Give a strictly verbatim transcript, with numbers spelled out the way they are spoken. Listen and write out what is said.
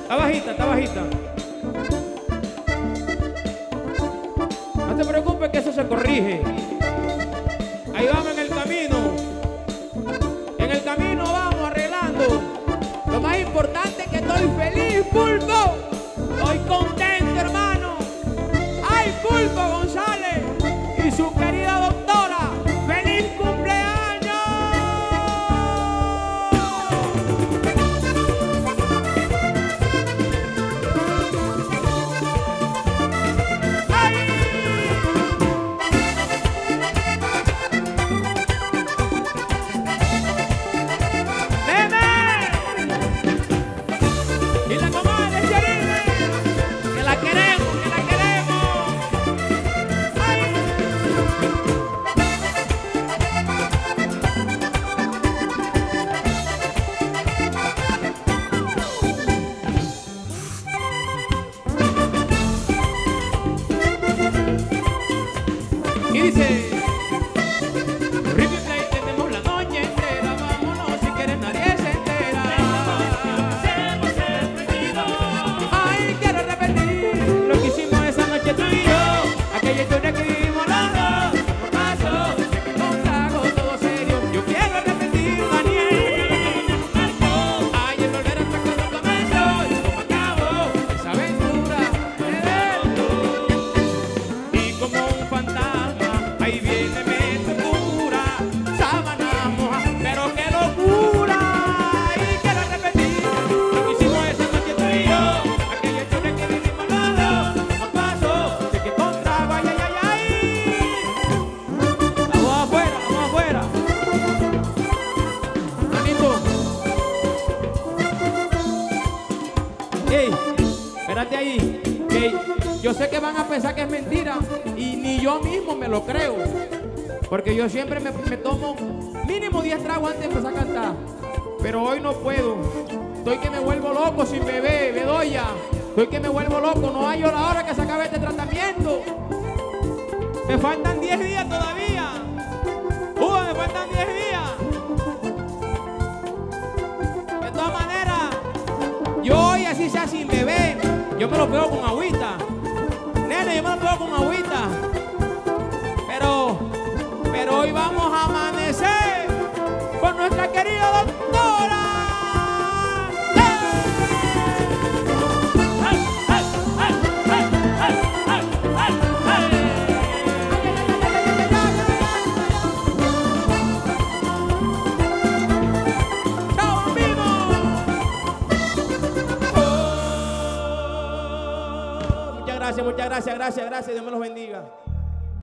Está bajita, está bajita. No te preocupes que eso se corrige. Ahí vamos en el camino. En el camino vamos arreglando. Lo más importante es que estoy feliz, Pulpo. Estoy contento, hermano. ¡Ay, Pulpo González! Y su querida doctora. ¡Feliz cumpleaños! ¡Ay! ¡Nene! Y la comadre Cherine, que la queremos, que la queremos. ¡Ay! Y dice, Ricky Play, tenemos la noche entera, vámonos si quieres nadie se entera. Ay, quiero repetir lo que hicimos esa noche tú y yo, aquella historia que vivimos los dos, por paso, con trago todo serio. Yo quiero repetir, Daniel. Ay, el volver a estar cuando comenzó y cómo acabó esa aventura de ver. Y como un fantasma, ahí viene mente pura, sábana moja, pero qué locura. Y quiero repetir lo que hicimos esa noche tú y yo, aquella historia que vivimos los dos, no pasó, sé que con trago, ay, ay, ay, ay. Vamos afuera, vamos afuera. Manito. Ey, espérate ahí. Ey, yo sé que van a pensar que es mentira y ni yo mismo me lo creo. Porque yo siempre me, me tomo mínimo diez tragos antes de empezar a cantar. Pero hoy no puedo. Estoy que me vuelvo loco sin beber, Bedoya. Estoy que me vuelvo loco. No hallo la hora que se acabe este tratamiento. Me faltan diez días todavía. Uva, me faltan diez días. De todas maneras, yo hoy así sea sin beber, yo me lo pego con agüita. Nene, yo me lo pego con agüita. Pero, pero hoy vamos a amanecer con nuestra querida doctora. ¡Chao, amigos! Muchas gracias, muchas gracias, gracias, gracias. Dios me los bendiga.